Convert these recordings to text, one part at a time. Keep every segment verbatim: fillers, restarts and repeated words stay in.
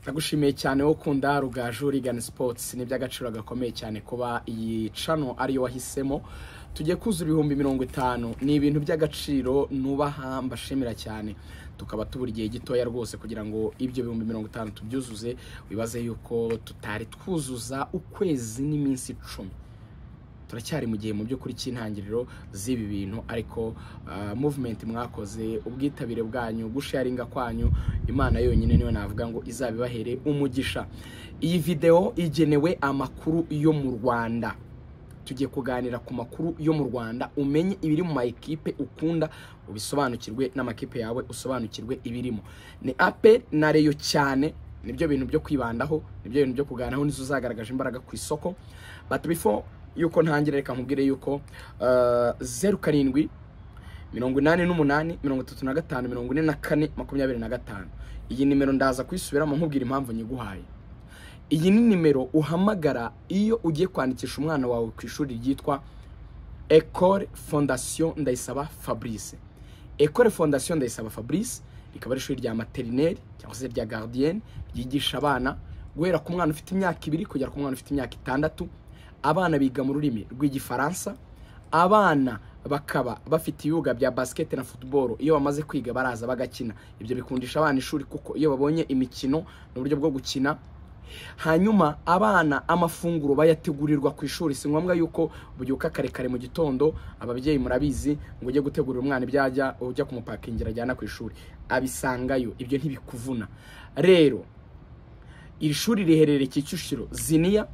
Nagushimiye cyane wo kunda RUGAJU Rigana Sports ni by'agaciro gakomeye cyane kuba iyi channel ari yo wahisemo. Tujye kuzura ibihumbi mirongo itanu ni ibintu by'agaciro nubaha mbashimira cyane. Tukaba tuburi gihe gitoya rwose kugira ngo ibyo bihumbi mirongo itanu tubyuzuze. Wibaze yuko tutari twuzuza ukwezi n'iminsi icumi. Turacyari mu gihe mu byo kuri cy'intangiriro z'ibi bintu, ariko uh, movement mwakoze, ubwitabire bwanyu, gusharinga kwanyu, Imana yonyine niyo navuga ngo izabibahere umugisha. Iyi video igenewe amakuru yo mu Rwanda. Tugiye kuganira ku makuru yo mu Rwanda, umenye ibiri mu ma equipe ukunda, ubisobanukirwe n'amakipe yawe usobanukirwe ibirimo. Ni A P R na Rayon cyane, nibyo bintu byo kwibandaho, nibyo bintu byo kuganiraho, nizo zagaragaje imbaraga ku isoko. But before yuko ntangira reka nkubwire yuko uh, zeru karindwi mirongo inani n'umunani mirongo itatu na gatanu mirongo ine na kane makumyabiri na gatanu. Iyi nimero ndaza kwisubiramo nkubwira impamvu nyiguhaye. Iyi ni nimero uhamagara iyo ugiye kwandikisha umwana wawe ku ishuri ryitwa Ecole Fondation Ndayisaba Fabrice. Ecole Fondation Ndayisaba Fabrice ikaba ari ishuri rya maternelle cyangwa se rya gardienne ryigisha abana guhera ku mwana ufite imyaka ibiri kugera ku mwana ufite imyaka itandatu. Abana biga mu rurimi rw'igifaransa, abana bakaba bafite ibibuga bya basket na football, iyo bamaze kwiga baraza bagakina. Ibyo bikundisha abana ishuri kuko iyo babonye imikino n'uburyo bwo gukina. Hanyuma abana amafunguro bayategurirwa ku ishuri, si ngombwa yuko bubyuka kare kare mu gitondo. Ababyeyi murabizi ngo ujye gutegurira umwana ibyajya ujya kumupakingira ajyana ku ishuri, abisangayo. Ibyo ntibikuvuna. Rero iri shuri riherereye Kicukiro Ziniya,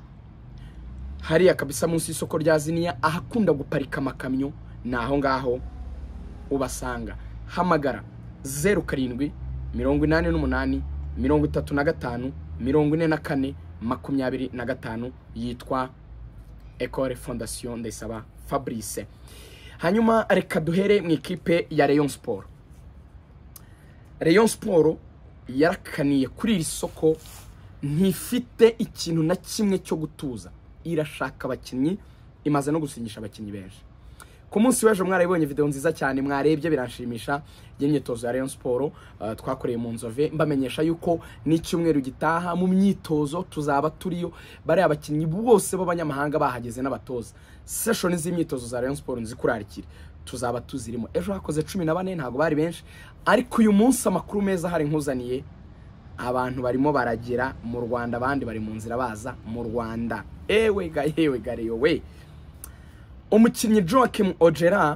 hariya kabisa munsi y'isoko rya Ziniya, ahakunda guparika amakamyo, naho ngaho ubasanga. Hamagara zeru karindwi mirongo inani n'umunani mirongo itatu na gatanu mirongo ine na kane makumyabiri na gatanu. Yitwa Ecole Fondation Ndayisaba Fabrice. Hanyuma reka duhere mu ikipe ya Rayon Sport. Rayon Sport yarakaniye kuri iri soko, ntifite ikintu na kimwe cyo gutuza. Irashaka abakinnyi, imaze no gusinyisha abakinnyi benshi. Ku munsi w'ejo mwarabonye video nziza cyane mwarebye biranshimisha y'imyitozo ya Rayon Sport uh, twakoreye mu Nzove. Mbamenyesha yuko ni cyumweru gitaha mu myitozo tuzaba turiyo, bari abakinnyi bose b'abanyamahanga bahageze n'abatoza. Session z'imyitozo za Rayon Sport nzikurarikire tuzaba tuzirimo. Ejo hakoze cumi na bane, ntago bari benshi, ariko uyu munsi amakuru meza hari nkuzaniye. Abantu barimo baragera mu Rwanda, abandi bari mu nzira baza mu Rwanda. Ewe ga yewe gareyo we. Umukinnyi Joachim Ojera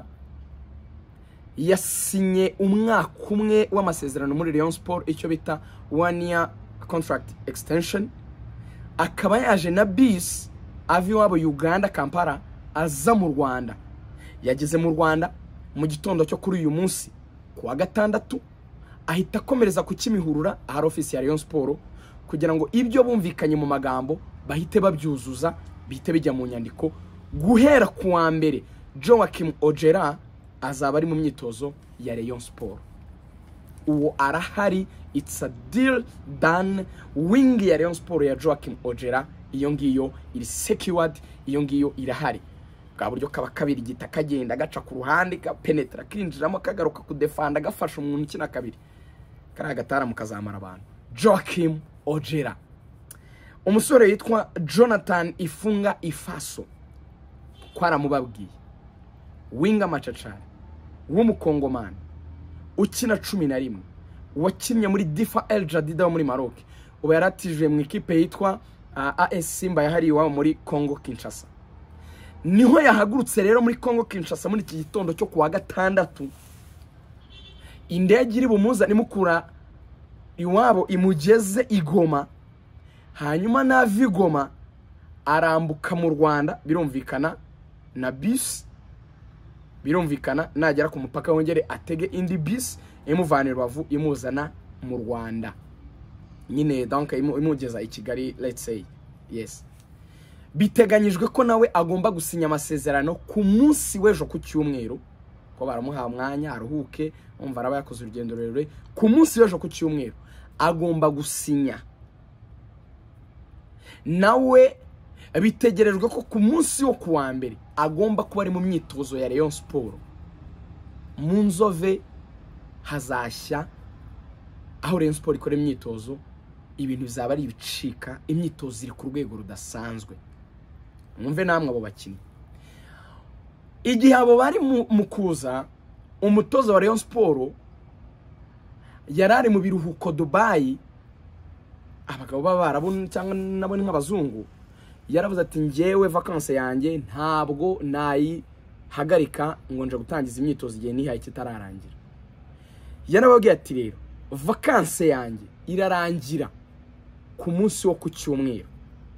yasinye umwaka umwe w'amasezerano muri Rayon Sport, icyo bita one year contract extension. Akaba yaje na bis avi wabo Uganda Kampala aza mu Rwanda. Yageze mu Rwanda mu gitondo cyo kuri uyu munsi kuwa gatandatu, ahita komereza ku Kimihurura ahari office ya Rayon Sport kugira ngo ibyo bumvikanye mu magambo bahite babyuzuza, bihite bijya mu nyandiko. Guhera ku wa mbere Joachim Ojera azaba ari mu myitozo ya Rayon Sport. Uwo arahari, it's a deal done. Wing ya Rayon Sport ya Joachim Ojera iyo ngiyo iri secured, iyo ngiyo irahari. Bwa buryo kaba kabiri gita kagenda gaca ku ruhande ka penetra kinjiramo kagaruka ku defanda gafasha umuntu kina kabiri. Kara gatara mukazamara abantu. Joachim Ojera. Umusore yitwa Jonathan Ifunga Ifaso, kwara mubabwiye, winga macacari w'umukongomani ukina cumi na rimwe, wakinnye muri Difa El Jadida muri Maroc. Ubu yaratijwe mu ikipe yitwa uh, A S Simba yahari iwabo muri Congo Kinshasa. Niho yahagurutse rero muri Congo Kinshasa muri iki gitondo cyo kuwa gatandatu. Indege iri bumuza nimukura iwabo imugeze Igoma, hanyuma na Vigoma arambuka mu Rwanda. Birumvikana na bis, birumvikana nagera ku mupaka wongere atege indi bis imuvana Rubavu imuzana mu Rwanda nyine, donc imugeza i Kigali, let's say. Yes, biteganyijwe ko nawe agomba gusinya amasezerano ku munsi w'ejo ku cyumweru, ko baramuha mwanya aruhuke, umva araba yakoze urugendo rurerure. Ku munsi w'ejo ku cyumweru agomba gusinya. Nawe bitegerejwe ko ku munsi wo kuwa mbere agomba kuba ari mu myitozo ya Rayon Sport mu Nzove. Hazashya aho Rayon Sport ikora imyitozo ibintu bizaba ari ibicika, imyitozo iri ku rwego rudasanzwe. Mwumve namwe abo bakinnyi igihe abo bari mu kuza, umutoza wa Rayon Sport yarari mu biruhuko Dubai, abagabo b'Abarabu cyangwa nabo nk'abazungu, yaravuze ati ngewe vacances yanjye ntabwo nayi hagarika ngo nje gutangiza imyitozo igihe nihaye kitararangira. Yarababwiye ati rero vacances yanjye irarangira ku munsi wo ku cyumweru,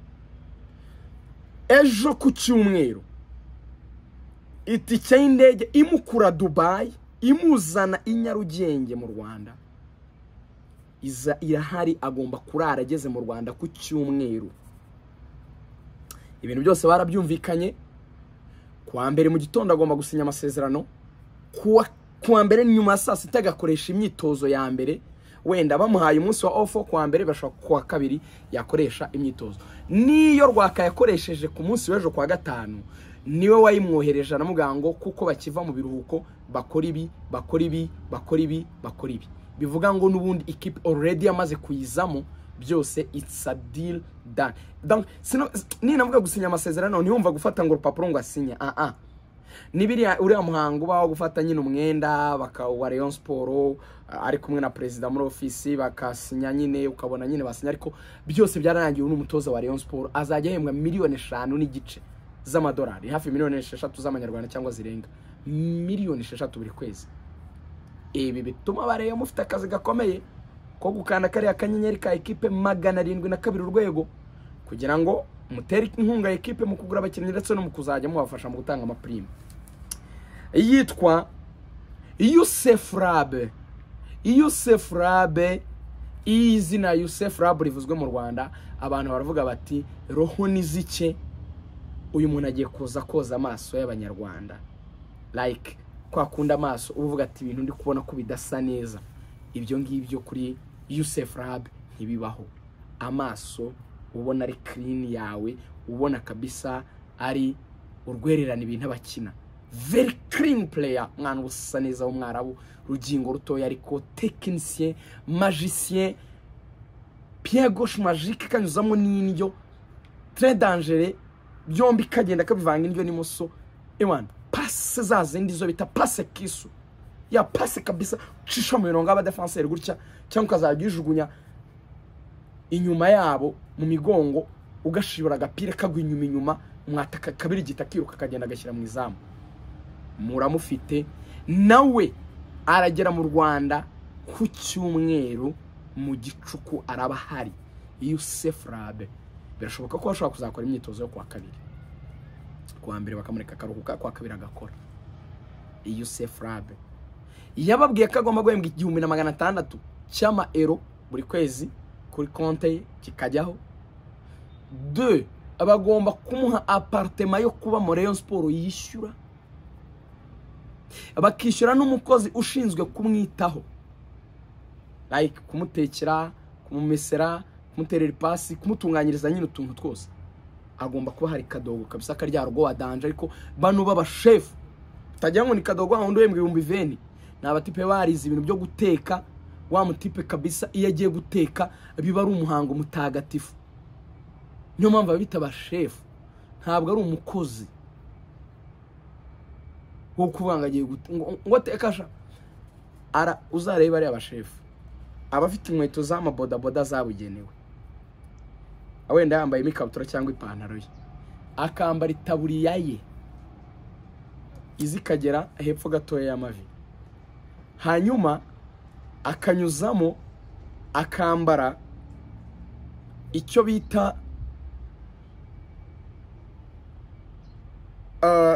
ejo ku cyumweru itike y'indege imukura Dubai imuzana I Nyarugenge mu Rwanda iza irahari, agomba kurara ageze mu Rwanda ku cyumweru. Ibintu byose barabyumvikanye. Kuwa mbere mu gitondo agomba gusinya amasezerano, kuwa kuwa mbere nyuma saa sita agakoresha imyitozo ya mbere, wenda bamuhaye umunsi wa off kuwa mbere bashaka kuwa kabiri yakoresha imyitozo. Niyo Rwaka yakoresheje ku munsi w'ejo kwa gatanu, niwe wayimwohereje anamugango kuko bakiva mu biruhuko bakora ibi bakora ibi bakora ibi bakora ibi. Bivuga ngo nubundi equipe already yamaze kuyizamo byose, it's a deal done. Donc sino ni navuga gusinya amasezerano ntiyumva gufata ngo urupapuro ngo asinya. Ah ah. Nibiri uriya muhango bawo gufata nyine umwenda baka wa Rayon Sport ari kumwe na president muri office bakasinya nyine, ukabona nyine basinya, ariko byose byararangiye. N'umutoza wa Rayon Sport azajya yembwa miliyoni eshanu n'igice z'amadolari, hafi miliyoni esheshatu z'amanyarwanda cyangwa zirenga miliyoni esheshatu buri kwezi. Ibi bituma bareyo mufite akazi gakomeye ko gukanda kari akanyenyeri ka equipe magana arindwi na kabiri urwego kugira ngo mutere inkunga equipe mu kugura abakinnyi ndetse no mu kuzajya mubafasha mu gutanga amaprime. Yitwa Youssef Rabe. Youssef Rabe, izina Youssef Rabe rivuzwe mu Rwanda, abantu baravuga bati roho nizike, uyu muntu agiye kuza koza amaso y'abanyarwanda. Like kwa kunda amaso uvuga ati ibintu ndi kubona ko bidasa neza, ibyo ngibyo kuri Youssef Rabe ntibibaho. Amaso ubona ari clean yawe, ubona kabisa ari urwererana ibintu abakina. Very clean player, mwana usa neza w'umwarabu, rugingo rutoya ariko technicien, magicien, pied gauche magique kanyuzamo n'indyo, très dangereux, byombi kagenda kabivanga indyo n'imoso. Ewana passe zazindi zo bita passe kisu, ya passe kabisa cisha mu mirongo aba defenseur gutya, cyangwa kazagijugunya inyuma yabo mu migongo, ugashibura agapira kagwa inyuma inyuma, mwataka kabiri gitakiruka kagenda gashyira mu izamu. Muramufite nawe aragera mu Rwanda ku cyumweru mu gicuku araba hari. Youssef Rabe birashoboka ko ashobora kuzakora imyitozo yo kwa kabiri, kwa mbere bakamureka karuhuka, kwa kabiri agakora. Youssef Rabe yababwiye ko agomba guhembwa igihumbi na magana atandatu cy'ama euro buri kwezi kuri konte kikajyaho. Deux, abagomba kumuha appartement yo kuba muri Rayon Sport yishyura, bakishyura n'umukozi ushinzwe kumwitaho, like kumutekera, kumumesera, kumuterera ipasi, kumutunganyiriza nyine utuntu twose. Agomba kuba hari kadogo kabisa karya rugo wadanje, ariko banu baba chef tajya ngo ni kadogo ahundo yembwe ibihumbi veni n'abatipe barize ibintu byo guteka. Wa mutipe kabisa iyo agiye guteka biba ari umuhango mutagatifu, niyo mpamvu babita ba chef, ntabwo ari umukozi wo kuvanga agiye ngo tekasha. Ara uzareba ari aba chef abafite inkweto z'ama boda boda zabugenewe, awenda yambaye imikabutura cyangwa ipantaro ye, akambara itaburiya ye izikagera hepfo gatoya y'amavi, hanyuma akanyuzamo akambara icyo bita uh,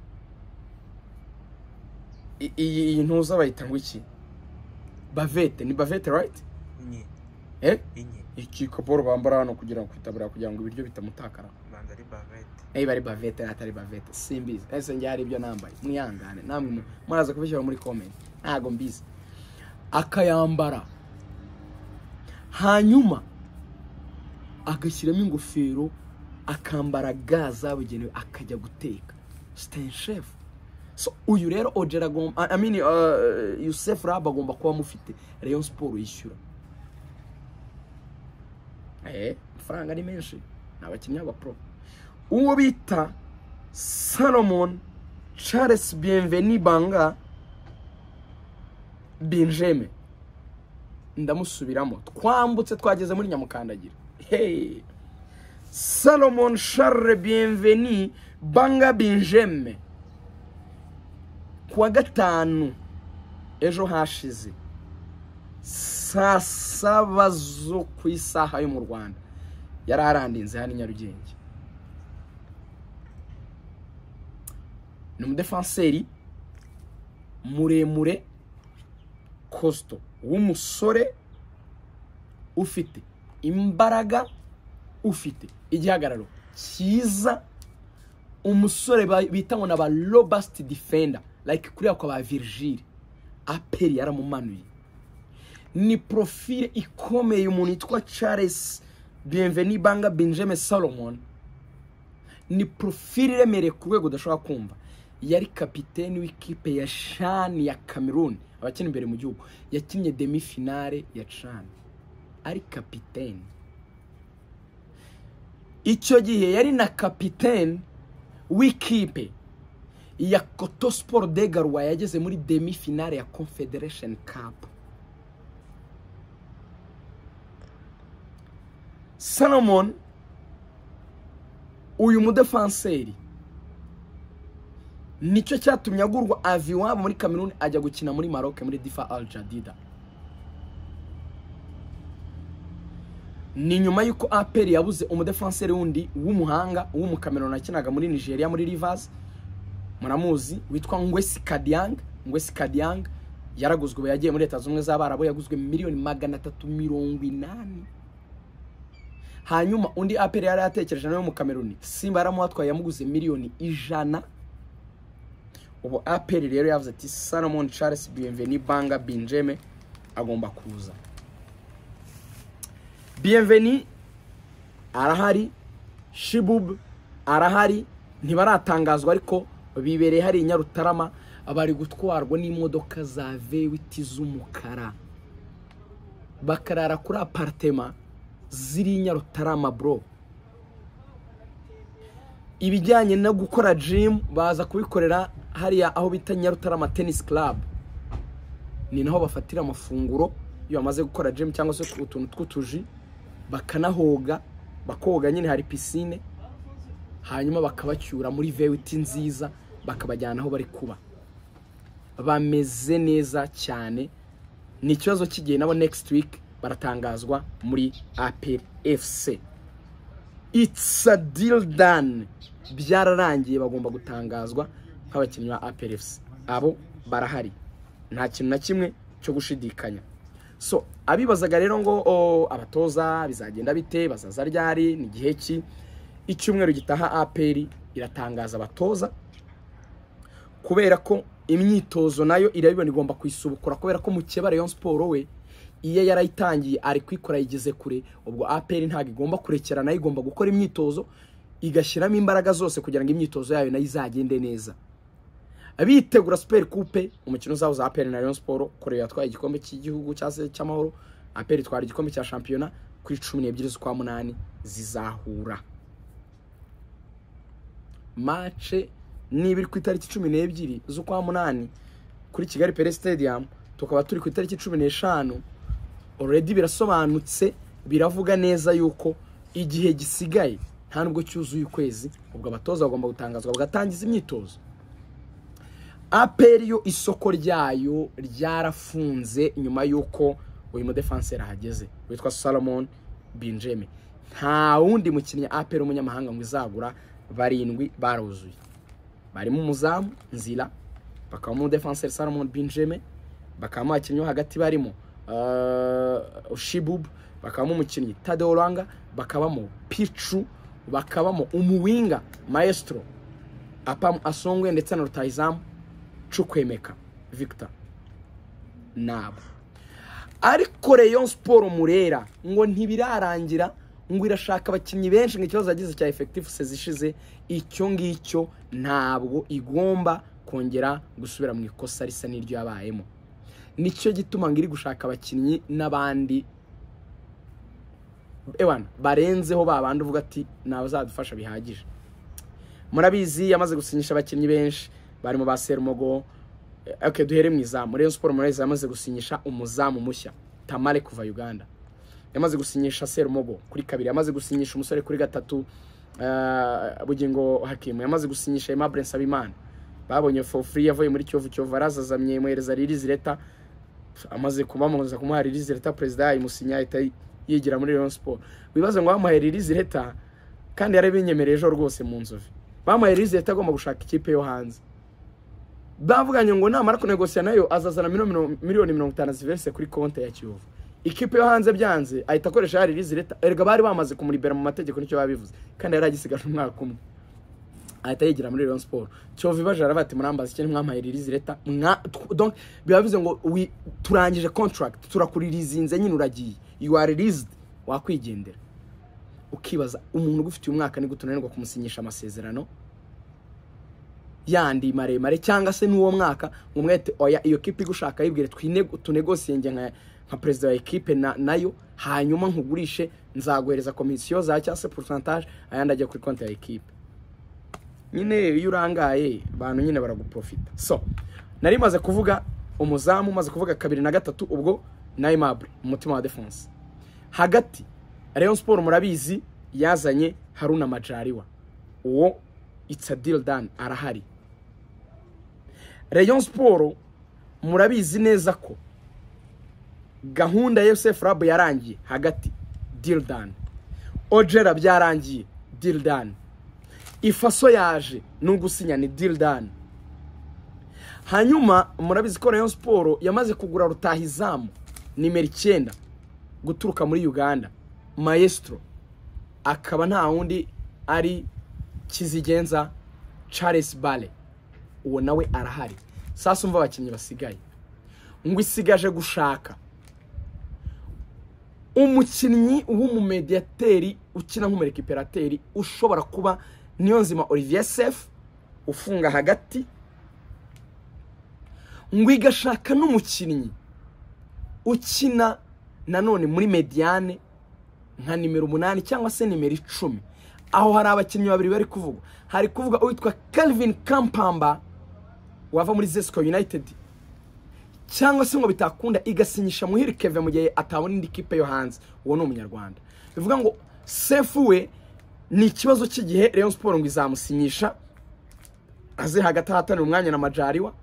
iyi ntuza bayita ngo iki, bavete. Ni bavete right? Inye. Eh? Inye. Iki koporo bambara hano kugira ngo kwitabura kugira ngo ibiryo bitamutakara. Banda ari bavete. Eh bari bavete atari bavete. Simbizi. Ese njyari ibyo nambaye. Mwihangane. Namwe muraza kubishyira muri comment. Ntago mbizi. Akayambara. Hanyuma agashyiramo ingofero, akambara gaza zabugenewe, akajya guteka. Sten chef. So uyu rero Ojera gomba, I mean uh, Youssef Rabe agomba kuba mufite Rayon Sport yishyura. eh faranga ari menshi nabakinnyi aba pro uwo bita Salomon Charles Bienvenu Banga Benjamin ndamusubiramo twambutse twageze muri Nyamukandagira hey Salomon Charles Bienvenu Banga Benjamin kuwa gatanu ejo hashize saa saba zo ku isaha yo mu Rwanda yararandinze hano I Nyarugenge. Ni umudefenseri muremure kosto w'umusore ufite imbaraga ufite igihagararo cyiza, umusore bita ngo naba robust defender like kuriya kwa ba Virgil A P R yaramumanuye. Ni profile ikomeye umuntu yitwa Charles Bienvenu Banga Benjamin Salomon, ni profile remere ku rwego udashobora kumva. Yari kapiteni w'ikipe ya Chan ya Cameroon abakina imbere mu gihugu, yakinnye demi finale ya Chan ari kapiteni. Icyo gihe yari na kapiteni w'ikipe ya Koto Sport de Garoua yageze muri demi finale ya Confederation Cup. Salomon uyu mudefenseri nicyo cyatumye agurwa avion muri Cameroon ajya gukina muri Maroc muri Difa Al Jadida. Ni nyuma yuko A P R yabuze umudefenseri wundi w'umuhanga w'umukameroni akinaga muri Nigeria muri Rivers, muramuzi witwa Ngwesi Kadiang. Ngwesi Kadiang yaraguzwe yagiye muri Leta Zunze z'Abarabu, yaguzwe miliyoni magana atatu mirongo inani. Hanyuma undi A P R yari yatekereje nawe mu Cameroon, Simba yaramuhatwaye yamuguze miliyoni ijana. Ubu A P R rero yavuze ati Salomon Charles Bienvenu Banga Benjamin agomba kuza. Bienvenu arahari, Shibub arahari, ntibaratangazwa ariko bibereye hari Nyarutarama, abari gutwarwa n'imodoka za vewiti z'umukara bakarara kuri apartment ziri Nyarutarama bro. Ibijyanye no gukora gym baza kubikorera hariya aho bita Nyarutarama Tennis Club, ni naho bafatira amafunguro iyo bamaze gukora gym cyangwa se utuntu tw'utuji, bakanahoga bakoga nyine hari piscine, hanyuma bakabacyura muri vewiti nziza bakabajyana aho bari kuba. Bameze neza cyane. Ni ikibazo kigiye nabo next week baratangazwa muri A P R F C. It's a deal done. Byararangiye bagomba gutangazwa nk'abakinnyi ba A P R F C. Abo barahari, nta kintu na kimwe cyo gushidikanya. So abibazaga rero ngo oh, abatoza bizagenda bite, bazaza ryari, ni gihe ki? Icyumweru gitaha A P R iratangaza abatoza, kubera ko imyitozo nayo irabibona igomba kwisubukura, kubera ko mu keba Rayon Sport we iyo yarayitangiye ari kwikora yigeze kure. Ubwo A P R ntago igomba kurekera, nayo igomba gukora imyitozo igashyiramo imbaraga zose kugira ngo imyitozo yayo nayo izagende neza. Abitegura Super Coupe, umukino zawo za A P R na Rayon Sport, kore yatwaye igikombe cy'igihugu cyase cy'amahoro, A P R twari igikombe cya championnat kuri cumi n'ebyiri z'ukwa munani zizahura. Match nibiri ku itariki cumi n'ebyiri z'ukwa munani kuri Kigali Pele Stadium, tukaba turi ku itariki cumi n'eshanu. Already birasobanutse, biravuga neza yuko igihe gisigaye nta nubwo cyuzuye ukwezi, ubwo abatoza bagomba gutangazwa bagatangiza imyitozo. A P R yo isoko ryayo ryarafunze nyuma yuko uyu mudefenseri ahageze witwa Salomon Benjamin. Nta wundi mukinnyi A P R umunyamahanga ngo izagura, barindwi baruzuye. Barimo umuzamu Nzira, bakaba mu defenseur Salomon Benjamin, bakaba mu bakinnyi hagati barimo uh, Shibub, bakaba mu mukinnyi Tadeo Langa, bakabamo Pichu, bakabamo umuwinga Maestro Apam Asongwe ndetse na Rutahizamu Chukwemeka Victor nabo. Ariko Rayon Sport Murera ngo ntibirarangira, ngo irashaka abakinnyi benshi, ngo ikibazo yagize cya effective sezishize. Icyo ngicyo ntabwo igomba kongera gusubira mu ikosa risa n'iryo yabayemo. Nicyo gituma ngiri gushaka abakinnyi n'abandi ewana barenzeho babandi uvuga ati nabazadufasha bihagije. Murabizi yamaze gusinyisha abakinnyi benshi barimo ba Serumogo. Okay, duhere mu izamu. Rayon Sport Murabizi yamaze gusinyisha umuzamu mushya Tamale kuva Uganda. Yamaze gusinyisha Serumogo kuri kabiri, yamaze gusinyisha umusore kuri gatatu uh, Bugingo Hakimu, yamaze gusinyisha Aimable Nsabimana. Babonye for free yavuye muri Kiyovu Kiyovu arazazamye muhereza ririzi leta, amaze kubamuza kumuha ririzi leta president yayimusinya ahita yigira muri Rayon Sport. Bibaze ngo bamuha ririzi leta kandi yari binyemereye ejo rwose mu nzovi. Bamuha ririzi leta agomba gushaka ikipe yo hanze. Bavuganye ngo namara kunegosia nayo azazana miliyoni mirongo itanu ziverse kuri konti ya Kiyovu. Ikipe yo hanze byanze ahita akoresha ya ririzi leta, erega bari bamaze kumuribera mu mategeko nicyo babivuze kandi yaragisigaje umwaka umwe. Ahita yigira muri Rayon Sport. Kiyovu bajara bati murambaza ikintu mwampaye ririzi leta, donc bibavuze ngo turangije contract, turakuririzinze nyine uragiye, you are released, wakwigendera. Ukibaza umuntu ugufitiye umwaka ni gutunanirwa kumusinyisha amasezerano yandi maremare cyangwa se n'uwo mwaka umwete oya iyo kipe igushaka yibwire twine tunegosiye nka nka president wa equipe na nayo hanyuma nkugurishe nzaguhereza komisiyo za cyase pourcentage ayandi ajya kuri konti ya equipe. Nyine iyo urangaye abantu nyine baraguprofita. So nari maze kuvuga umuzamu, maze kuvuga kabiri na gatatu, ubwo na Aimable umutima wa defense. Hagati Rayon Sport Murabizi yazanye Haruna Majaliwa, uwo it's a deal done, arahari. Rayon Sport Murabizi neza ko gahunda ya Yosef Rabo yarangiye, hagati deal done. Ojera byarangiye, deal done. Ifaso yaje n'ugusinya ni deal done. Hanyuma Murabizi ko Rayon Sport yamaze kugura rutahizamu nimero icyenda guturuka muri Uganda, Maestro, akaba nta wundi ari Kizigenza Charles Bale, uwo nawe arahari. Sasa umva abakinnyi basigaye ngo isigaje gushaka umukinnyi w'umumediateri ukina nk'umurekiperateri ushobora kuba Niyonzima Olivier Sef ufunga hagati, ngo igashaka n'umukinnyi ukina nanone muri mediane nka nimero umunani cyangwa se nimero icumi. Aho hari abakinnyi babiri bari kuvuga, hari kuvuga uitwa Calvin Kampamba wava muri Zesco United, cyangwa se ngo bitakunda igasinyisha Muhire Keve mu gihe atabona indi kipe yo hanze, uwo no umunyarwanda. Bivuga ngo Sefu we ni ikibazo cy'igihe Rayon Sport ngo izamusinyisha aze hagati hatanira umwanya na Majaliwa,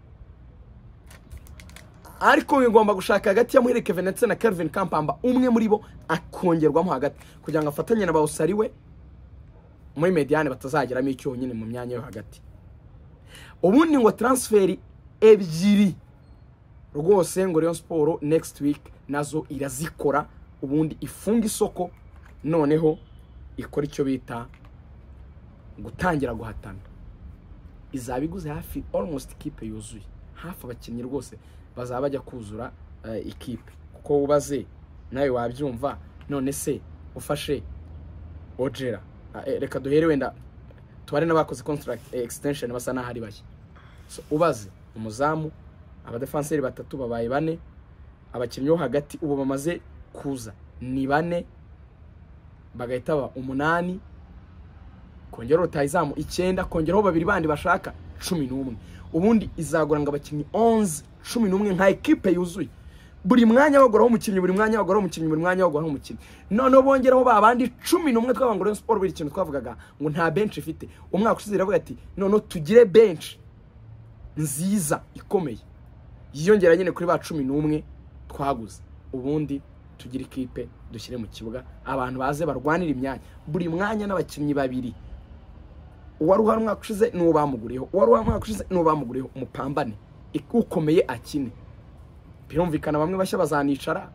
ariko ngomba gushaka hagati ya Muhire Keve ndetse na Calvin Kampamba umwe muri bo akongerwamo hagati kugira ngo afatanye na Bawusariwe muri mediane batazageramo icyo nyine mu myanya yo hagati. Ubundi ngo transferi ebyiri rwose ngo Rayon Sport next week nazo irazikora, ubundi ifunga isoko noneho ikora icyo bita gutangira guhatana. Izabiguze hafi almost ikipe yuzuye, hafi abakinnyi rwose bazaba bajya kuzura uh, ikipe, kuko ubaze nawe wabyumva. None se ufashe Ojera, uh, reka duhere wenda tubare n'abakoze contract uh, extension basa nahari bashye. So ubaze umuzamu, abadefenseri batatu babaye bane, abakinnyi hagati ubu bamaze kuza ni bane, bagahita ba umunani, kongera rutahizamu icyenda, kongeraho babiri bandi bashaka cumi n'umwe. Ubundi izagura ngo abakinnyi onze cumi n'umwe nka equipe yuzuye, buri mwanya bagoraho umukinnyi, buri mwanya bagoraho umukinnyi, buri mwanya bagoraho umukinnyi, none bongeraho babandi cumi n'umwe. Twabanga Rayon Sport buri kintu twavugaga ngo nta bench ifite. Umwaka ushize iravuga ati none tugire bench nziza ikomeye yiyongera nyine kuri ba cumi n'umwe twaguze, ubundi tugira ikipe dushyire mu kibuga abantu baze barwanira imyanya, buri mwanya n'abakinnyi babiri. Uwari uhari umwaka ushize n'uwo bamuguriyeho, uwari uhari umwaka ushize n'uwo bamuguriyeho, umupambane ukomeye akine. Birumvikana bamwe bashya bazanicara,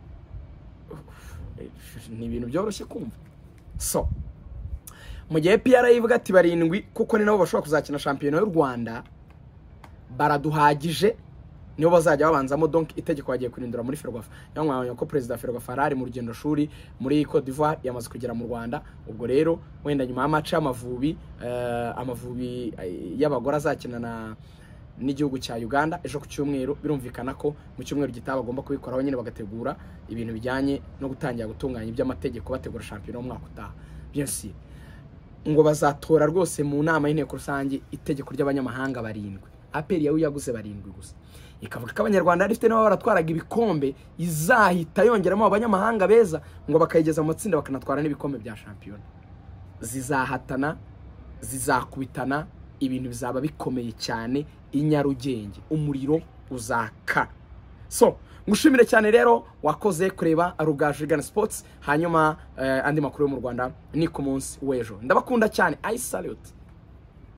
ni ibintu byoroshye kumva. So mu gihe A P R yivuga ati barindwi kuko ni nabo bashobora kuzakina shampiyona y'u Rwanda, baraduhagije nibo bazajya babanzamo. Donc itegeko bagiye kurindura muri Ferwafa. Yamwanya ko president Ferwafa ari mu rugendo shuri muri Côte d'Ivoire yamaze kugera mu Rwanda. Ubwo rero wenda nyuma y'amaca amavubi uh, amavubi uh, y'abagora azakina na n'igihugu cya Uganda ejo ku cyumweru. Birumvikana ko mu cyumweru gitaba bagomba kubikoraho nyine bagategura ibintu bijyanye no gutangira gutunganya iby'amategeko bategura shampiyona y'umwaka utaha. Bien sûr ngo bazatora rwose mu nama y'inteko rusange itegeko ry'abanyamahanga barindwi. A P R yawe yaguze barindwi gusa, ikavuga ko abanyarwanda rifite nabo baratwaraga ibikombe izahita yongeramo abanyamahanga beza ngo bakayigeza mu matsinda bakanatwara n'ibikombe bya shampiyona. Zizahatana, zizakubitana, ibintu bizaba bikomeye cyane. I Nyarugenge umuriro uzaka. So ngushimire cyane rero wakoze kureba RUGAJU Sports. Hanyuma uh, andi makuru yo mu Rwanda ni ku munsi w'ejo. Ndabakunda cyane. I salute.